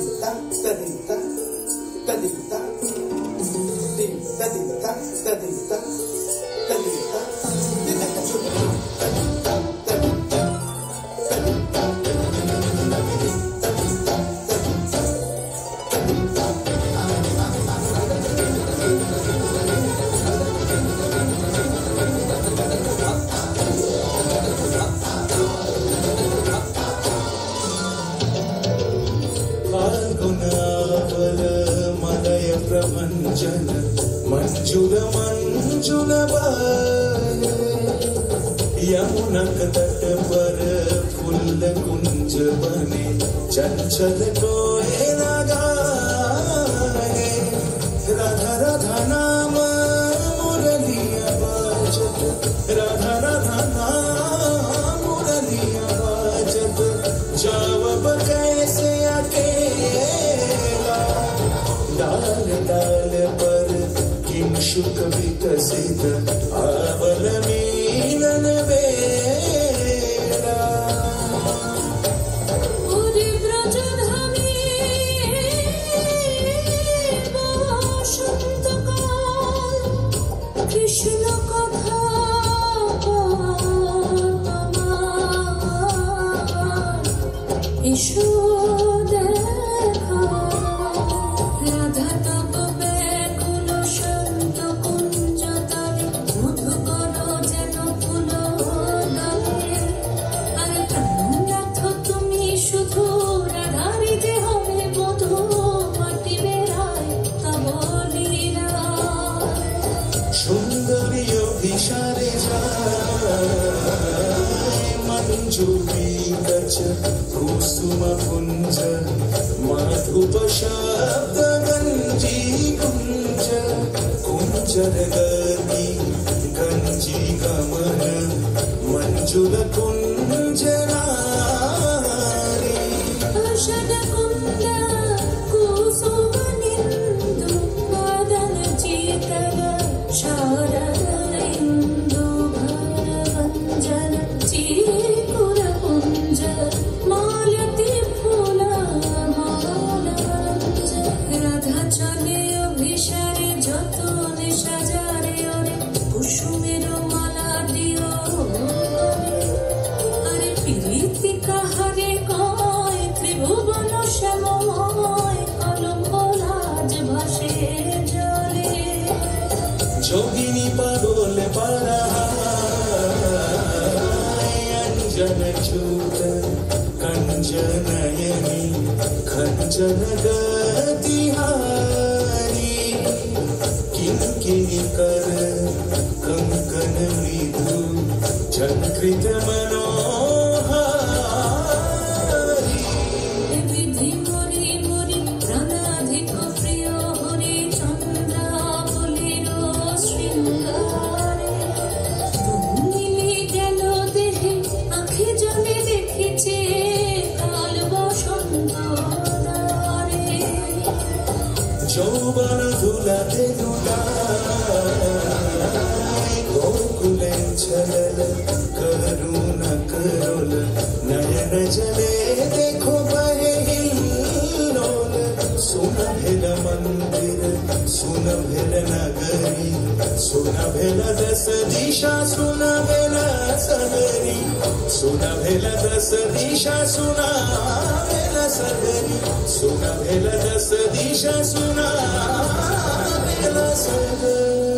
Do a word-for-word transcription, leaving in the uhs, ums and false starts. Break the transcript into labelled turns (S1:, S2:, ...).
S1: tadita, tadita, tadita, dim, tadita, tadita, tadita, tadita, tadita, tadita, tadita, प्रभंजन मंजुल मंजुल bye यमुनक तट पर फूल कुंज बने चंचल कोए लगाए राधा राधा नाम मुरलिया बाजत राधा राधा नाम मुरलिया बाजत जावब कैसे अकेला डाल डाल पर किंशुक विकसित आवल मीलन वेला उरी ब्रजधामी बसंत काल कृष्ण कथा ईशो कुसुम पुंज माधुप शब्द गंजी कुंज कुंजर गति गंजी गमन मंजुल कुंज नारी अशद कुंद कुसुम निंदु मदन चीतर शारद इंदु भरवंजन चीकुर कुंज मालती फूला मालवंज राधा चले अभिसारे যতনে সাজারে ওরে কুসুমের মালা দিও আরে প্রীতি কাহারে কয় ত্রিভুবন শ্যামময় কলঙ্ক লাজ ভাসে জলে যোগিনী পাগল পারা अंजन चूत कंजनयनी खंजन गतिहारी किंकिनी कर कंकन मृदु झंकृत मनोहारी विधि मोरी मोरी प्राणाधिक प्रिय हरि चंद्रा बोलिरो श्रृंगारे तुमिली गेल देहे आँखि जले देखिছে কাল বসন্ত দ্বারে যৌবন ধুলাতে ধুলায় গোকুলে চলল করুণা করল নয়ন জলে দেখো বহে হিলোল सुनभेल मंदिर सुनभेल नगरी सुनभेल दस दिशा सुनभेल सगरी सुनभेल दस दिशा सुनभेल सगरी सुनभेल दस दिशा सुनभेल सगरी